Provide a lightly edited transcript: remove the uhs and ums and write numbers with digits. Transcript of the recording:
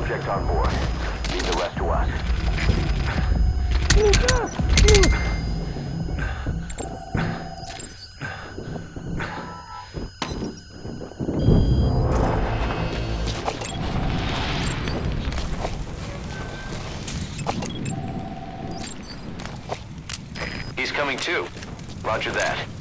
subject on board. Leave the rest to us. He's coming too. Roger that.